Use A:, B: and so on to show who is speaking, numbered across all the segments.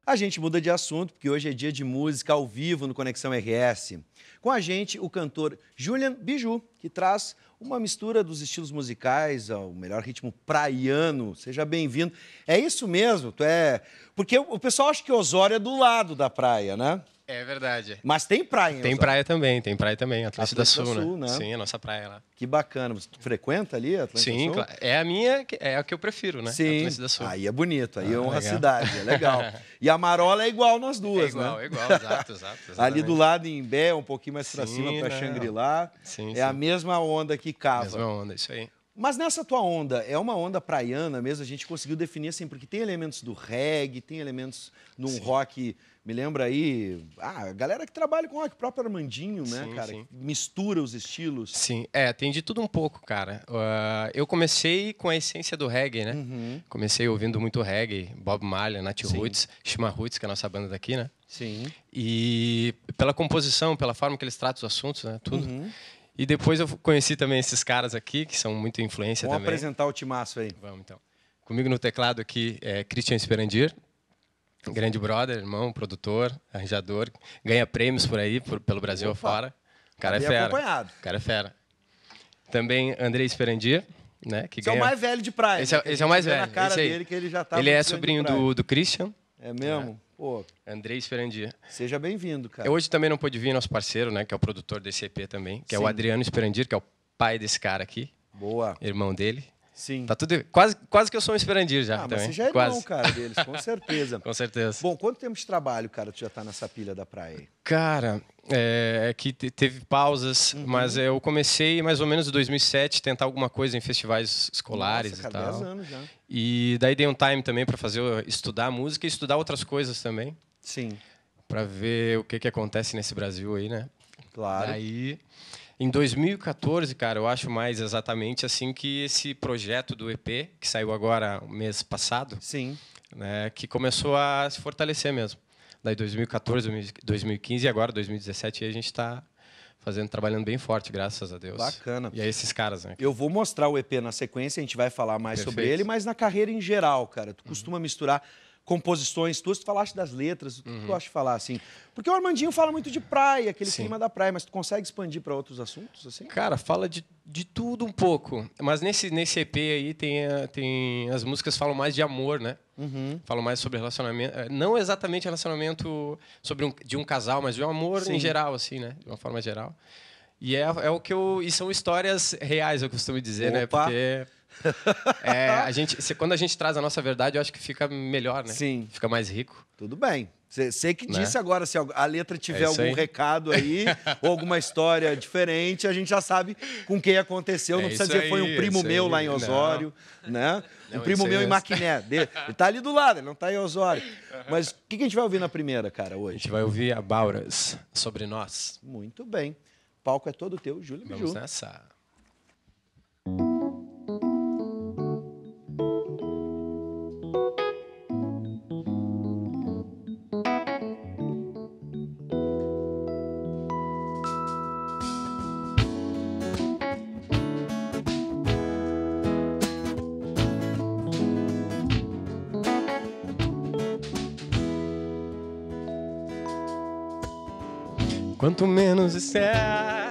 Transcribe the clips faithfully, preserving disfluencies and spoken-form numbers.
A: A gente muda de assunto, porque hoje é dia de música ao vivo no Conexão R S. Com a gente, o cantor Julian Biju, que traz uma mistura dos estilos musicais ao melhor ritmo praiano. Seja bem-vindo. É isso mesmo? Tu é... Porque o pessoal acha que Osório é do lado da praia, né?
B: É verdade.
A: Mas tem praia em
B: Tem
A: Osório?
B: praia também, tem praia também, Atlântida Sul,
A: Sul,
B: né?
A: né?
B: Sim, a nossa praia lá.
A: Que bacana. Você frequenta ali a Atlântida
B: Sim,
A: Sul?
B: claro. É a minha, é a que eu prefiro, né?
A: Sim.
B: Atlântida Sul.
A: Aí é bonito, aí
B: Ah,
A: é honra a
B: legal.
A: cidade, é legal. E a Marola é igual nas duas,
B: É igual,
A: né?
B: é igual, exato, exato.
A: Ali do
B: exatamente.
A: lado em Imbé, um pouquinho mais pra
B: Sim,
A: cima, pra
B: não.
A: Xangri-Lá.
B: Sim,
A: É
B: sim.
A: a mesma onda que cava.
B: Mesma onda, isso aí.
A: Mas nessa tua onda, é uma onda praiana mesmo? A gente conseguiu definir assim, porque tem elementos do reggae, tem elementos num
B: Sim.
A: rock, me lembra aí, ah, a galera que trabalha com rock, o próprio Armandinho, né,
B: Sim,
A: cara?
B: sim.
A: Que mistura os estilos.
B: Sim, é, tem de tudo um pouco, cara. Uh, eu comecei com a essência do reggae, né?
A: Uhum.
B: Comecei ouvindo muito reggae, Bob Marley, Nat
A: Sim.
B: Roots, Shima Roots, que é a nossa banda daqui, né?
A: Sim.
B: E pela composição, pela forma que eles tratam os assuntos, né? Tudo.
A: Uhum.
B: E depois eu conheci também esses caras aqui, que são muito influência
A: Vamos
B: também.
A: apresentar o timaço aí.
B: Vamos, então. Comigo no teclado aqui é Christian Sperandir, grande brother, irmão, produtor, arranjador, ganha prêmios por aí, por, pelo Brasil
A: Opa.
B: afora. O cara é
A: Bem
B: fera.
A: acompanhado.
B: O cara é fera. Também Andrei Sperandir, né? Que
A: Esse
B: ganha...
A: é o mais velho de praia.
B: Esse é,
A: né? Que a
B: esse é o
A: gente
B: mais
A: vê
B: velho.
A: na cara
B: esse aí.
A: dele que ele já tá
B: Ele é
A: muito
B: sobrinho
A: grande de praia.
B: do, do Christian,
A: É mesmo? Pô,
B: Andrei Sperandir.
A: seja bem-vindo, cara.
B: Eu hoje também não pude vir, nosso parceiro, né? Que é o produtor desse E P também, que é
A: Sim.
B: o Adriano Sperandir, que é o pai desse cara aqui,
A: Boa.
B: irmão dele.
A: Sim.
B: Tá tudo quase, quase que eu sou um Sperandir já
A: Ah, mas
B: também.
A: você já é irmão,
B: quase.
A: cara, deles, com certeza.
B: Com certeza.
A: Bom, quanto tempo de trabalho, cara, tu já tá nessa pilha da praia aí?
B: Cara, é, é que te- teve pausas,
A: Uhum.
B: mas eu comecei mais ou menos em dois mil e sete tentar alguma coisa em festivais escolares
A: Nossa,
B: e
A: cara,
B: tal.
A: dez anos já.
B: E daí dei um time também para fazer estudar música e estudar outras coisas também,
A: Sim,
B: para ver o que que acontece nesse Brasil aí, né?
A: claro.
B: Daí, em dois mil e quatorze, cara, eu acho mais exatamente assim que esse projeto do E P, que saiu agora o mês passado,
A: Sim.
B: né, que começou a se fortalecer mesmo. Daí dois mil e quatorze, dois mil e quinze e agora dois mil e dezessete a gente está fazendo, trabalhando bem forte, graças a Deus.
A: Bacana.
B: E é esses caras, né?
A: Eu vou mostrar o E P na sequência, a gente vai falar mais sobre
B: Perfeito.
A: ele, mas na carreira em geral, cara, tu costuma misturar composições tuas, tu falaste das letras, o que tu gosta de falar, assim? Porque o Armandinho fala muito de praia, aquele
B: Sim.
A: clima da praia, mas tu consegue expandir para outros assuntos, assim?
B: Cara, fala de, de tudo um pouco. Mas nesse, nesse E P aí tem, a- tem as músicas falam mais de amor, né?
A: Uhum.
B: Falam mais sobre relacionamento, eh, não exatamente relacionamento sobre um, de um casal, mas de um amor
A: Sim.
B: em geral, assim, né? De uma forma geral. E é, é o que eu e são histórias reais, eu costumo dizer, né?
A: Opa!
B: Porque é, a gente, se- quando a gente traz a nossa verdade, eu acho que fica melhor, né?
A: Sim.
B: Fica mais rico.
A: Tudo bem. Você que
B: Né?
A: disse agora, se a letra tiver
B: É isso
A: algum
B: aí.
A: recado aí, ou alguma história diferente, a gente já sabe com quem aconteceu.
B: É
A: Não precisa
B: isso
A: dizer foi um
B: aí,
A: primo
B: isso
A: meu
B: aí.
A: lá em
B: Não.
A: Osório, né?
B: Não,
A: um primo
B: isso aí
A: meu em
B: mesmo.
A: Maquiné. De- Ele tá ali do lado, ele não tá em Osório. Mas o que que a gente vai ouvir na primeira, cara,
B: A
A: hoje?
B: gente vai ouvir a Bauras sobre nós.
A: Muito bem. O palco é todo teu, Júlio
B: Vamos
A: Biju.
B: nessa. Quanto menos disser,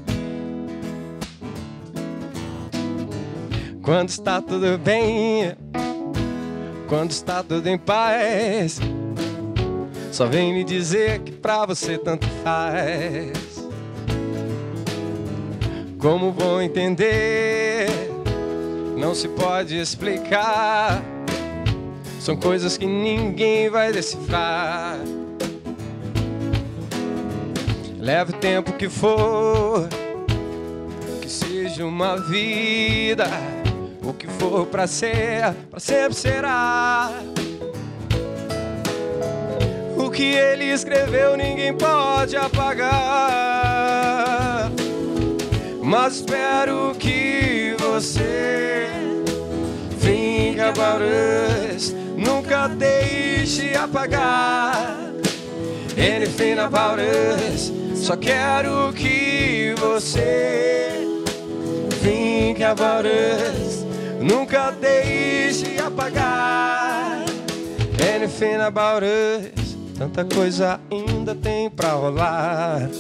B: quando está tudo bem, quando está tudo em paz, só vem me dizer que pra você tanto faz. Como vou entender? Não se pode explicar. São coisas que ninguém vai decifrar. Leve o tempo que for, que seja uma vida, o que for pra ser, pra sempre será. O que ele escreveu ninguém pode apagar. Mas espero que você think about us, nunca deixe apagar. Anything about us, só quero que você think about us, nunca deixe apagar. anything about us. Tanta coisa ainda tem pra rolar.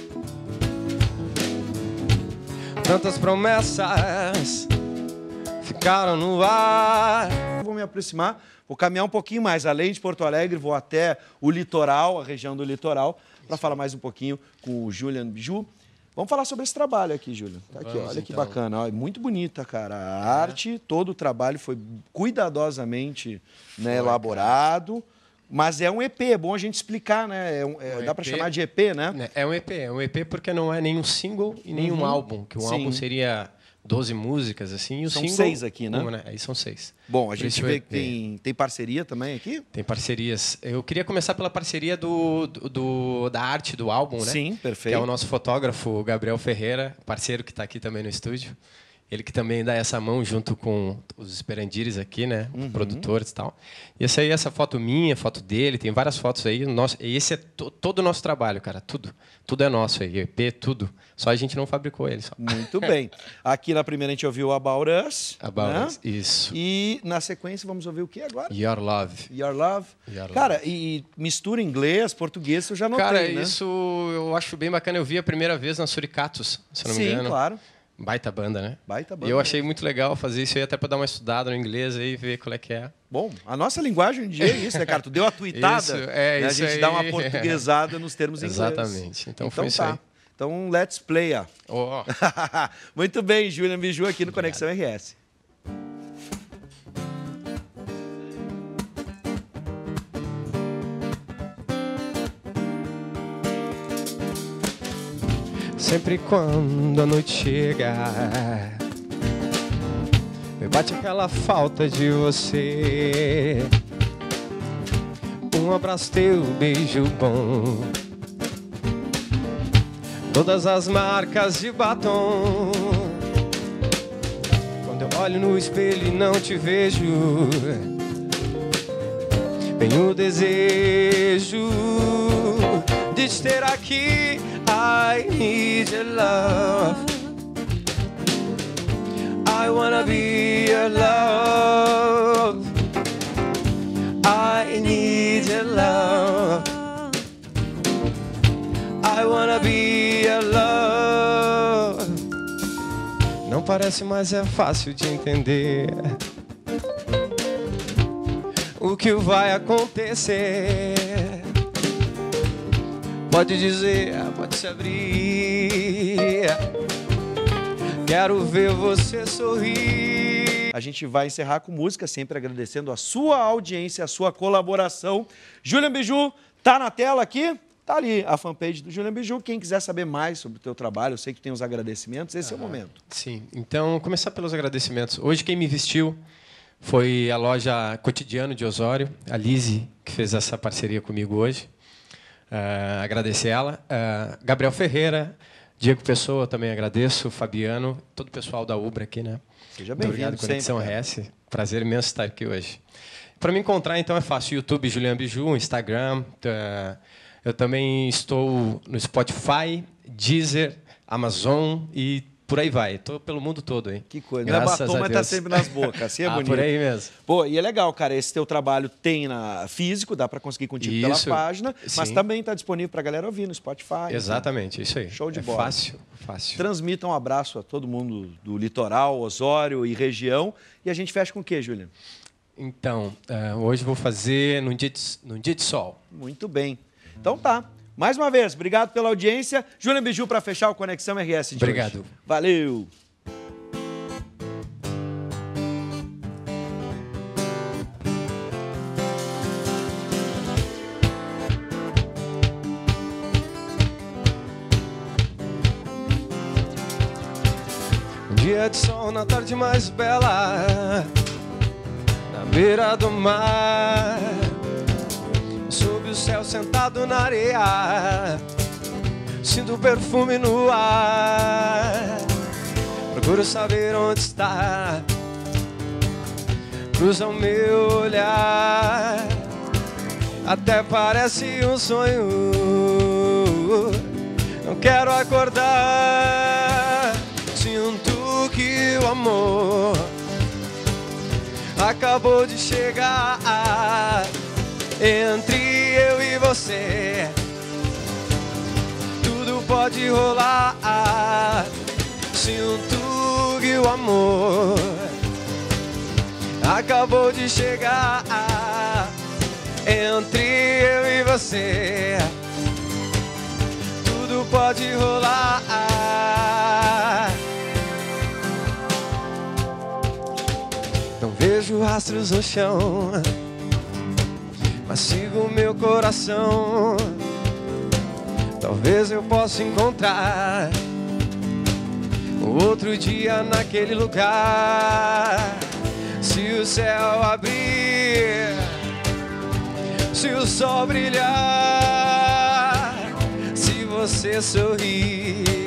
B: Tantas promessas ficaram no ar.
A: Vou me aproximar, vou caminhar um pouquinho mais. Além de Porto Alegre, vou até o litoral, a região do litoral, para falar mais um pouquinho com o Julian Biju. Vamos falar sobre esse trabalho aqui, Julian. Tá aqui,
B: Vamos,
A: olha que
B: então.
A: bacana. Ó, muito bonita, cara. A arte, todo o trabalho foi cuidadosamente, né,
B: Foi,
A: elaborado. Mas é um E P, é bom a gente explicar, né? É um- é-
B: Um
A: dá para
B: E P,
A: chamar de E P, né?
B: É um E P, é um E P porque não é nenhum single e nenhum
A: Uhum.
B: álbum. Que um
A: Sim.
B: álbum seria doze músicas, assim, e o
A: São
B: single...
A: seis aqui, né?
B: Uma, né? Aí são seis.
A: Bom, a
B: Por
A: gente
B: isso
A: vê
B: E
A: que
B: P.
A: tem, tem parceria também aqui?
B: Tem parcerias. Eu queria começar pela parceria do, do, do- da arte do álbum, né?
A: Sim,
B: Que
A: perfeito.
B: é o nosso fotógrafo, o Gabriel Ferreira, parceiro que está aqui também no estúdio. Ele que também dá essa mão junto com os Esperandires aqui, né?
A: Uhum.
B: Produtores e tal. E essa aí, essa foto minha, foto dele, tem várias fotos aí. Nosso, e esse é to, todo o nosso trabalho, cara. Tudo. Tudo é nosso aí. E P, tudo. Só a gente não fabricou ele só.
A: Muito bem. Aqui na primeira a gente ouviu About Us.
B: About
A: né?
B: Us, isso.
A: E na sequência vamos ouvir o que agora?
B: Your Love.
A: Your Love.
B: Your
A: Cara,
B: Love.
A: e mistura inglês, português, eu já notei,
B: Cara,
A: né?
B: isso eu acho bem bacana. Eu vi a primeira vez na Suricatos, se eu não me
A: Sim,
B: engano.
A: claro.
B: Baita banda, né?
A: Baita
B: E
A: banda.
B: eu achei muito legal fazer isso aí, até para dar uma estudada no inglês aí e ver qual é que é.
A: Bom, a nossa linguagem hoje em dia é isso, né, cara? Tu deu a tuitada,
B: Isso, é,
A: né?
B: isso
A: a gente
B: aí.
A: dá uma portuguesada nos termos ingleses.
B: Exatamente. Então foi isso
A: tá.
B: aí.
A: Então, let's play. Ó.
B: Ó.
A: Muito bem, Julian Biju aqui no Conexão R S.
B: Sempre quando a noite chega, me bate aquela falta de você. Um abraço teu, beijo bom, todas as marcas de batom. Quando eu olho no espelho e não te vejo, vem o desejo de te ter aqui. I need your love. I wanna be your love. I need your love. I wanna be your love. Não parece, mas é fácil de entender o que vai acontecer. Pode dizer, pode se abrir. Quero ver você sorrir.
A: A gente vai encerrar com música, sempre agradecendo a sua audiência, a sua colaboração. Julian Biju, tá na tela aqui? Tá ali a fanpage do Julian Biju. Quem quiser saber mais sobre o teu trabalho, eu sei que tem os agradecimentos, esse ah, é o momento.
B: Sim, então começar pelos agradecimentos. Hoje quem me vestiu foi a loja Cotidiano de Osório, a Lise, que fez essa parceria comigo hoje. Uh, agradecer ela. Uh, Gabriel Ferreira, Diego Pessoa, também agradeço, Fabiano, todo o pessoal da Ubra aqui, né?
A: Seja bem-vindo.
B: Obrigado, Conexão R S. Prazer imenso estar aqui hoje. Para me encontrar, então, é fácil. YouTube, Julian Biju, Instagram. Uh, eu também estou no Spotify, Deezer, Amazon e por aí vai. Estou pelo mundo todo aí.
A: Que coisa. Não é batom, mas tá sempre nas bocas. Assim é
B: ah,
A: bonito.
B: Por aí mesmo.
A: Pô, e é legal, cara. Esse teu trabalho tem na físico, dá para conseguir contigo
B: isso,
A: pela página, mas
B: sim.
A: também está disponível para a galera ouvir no Spotify.
B: Exatamente, isso aí.
A: Show de
B: é
A: bola.
B: Fácil, fácil.
A: Transmita um abraço a todo mundo do litoral, Osório e região. E a gente fecha com o quê, Julian?
B: Então, uh, hoje vou fazer num dia, de, num dia de sol.
A: Muito bem. Então tá. Mais uma vez, obrigado pela audiência. Julian Biju para fechar o Conexão R S de
B: Obrigado.
A: hoje. Valeu.
B: Um dia de sol na tarde mais bela, na beira do mar, sob o céu sentado na areia, sinto o perfume no ar. Procuro saber onde está, cruza o meu olhar, até parece um sonho. Não quero acordar, sinto que o amor acabou de chegar. entre eu e você. Tudo pode rolar. Sinto que o amor acabou de chegar entre eu e você. Tudo pode rolar. Não vejo rastros no chão, mas sigo meu coração. Talvez eu possa encontrar outro dia naquele lugar. Se o céu abrir, se o sol brilhar, se você sorrir,